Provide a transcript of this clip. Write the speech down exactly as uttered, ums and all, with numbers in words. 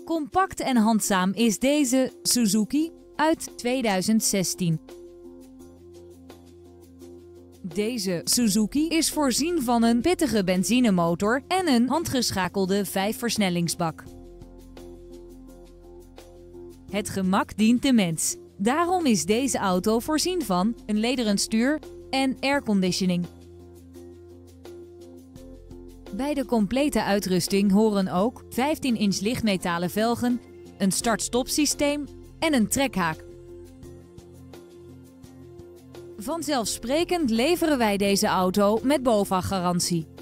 Compact en handzaam is deze Suzuki uit tweeduizend zestien. Deze Suzuki is voorzien van een pittige benzinemotor en een handgeschakelde vijfversnellingsbak. Het gemak dient de mens. Daarom is deze auto voorzien van een lederen stuur en airconditioning. Bij de complete uitrusting horen ook vijftien inch lichtmetalen velgen, een start-stop systeem en een trekhaak. Vanzelfsprekend leveren wij deze auto met BOVAG garantie.